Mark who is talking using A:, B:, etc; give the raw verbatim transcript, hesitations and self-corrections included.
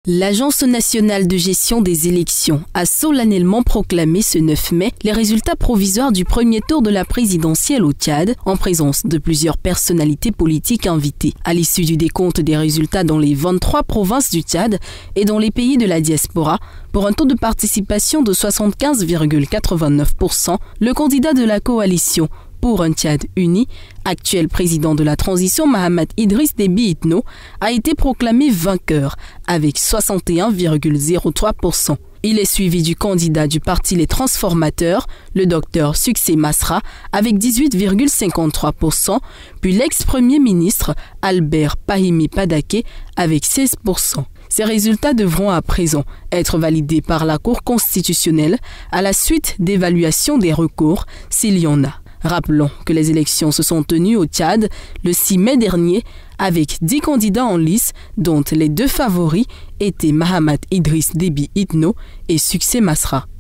A: L'Agence nationale de gestion des élections a solennellement proclamé ce neuf mai les résultats provisoires du premier tour de la présidentielle au Tchad, en présence de plusieurs personnalités politiques invitées. À l'issue du décompte des résultats dans les vingt-trois provinces du Tchad et dans les pays de la diaspora, pour un taux de participation de soixante-quinze virgule quatre-vingt-neuf pour cent, le candidat de la coalition pour un Tchad uni, actuel président de la transition Mahamat Idriss Déby Itno, a été proclamé vainqueur avec soixante et un virgule zéro trois pour cent. Il est suivi du candidat du parti Les Transformateurs, le docteur Succès Masra, avec dix-huit virgule cinquante-trois pour cent, puis l'ex-premier ministre Albert Pahimi Padaké avec seize pour cent. Ces résultats devront à présent être validés par la Cour constitutionnelle à la suite d'évaluation des recours s'il y en a. Rappelons que les élections se sont tenues au Tchad le six mai dernier avec dix candidats en lice dont les deux favoris étaient Mahamat Idriss Déby Itno et Succès Masra.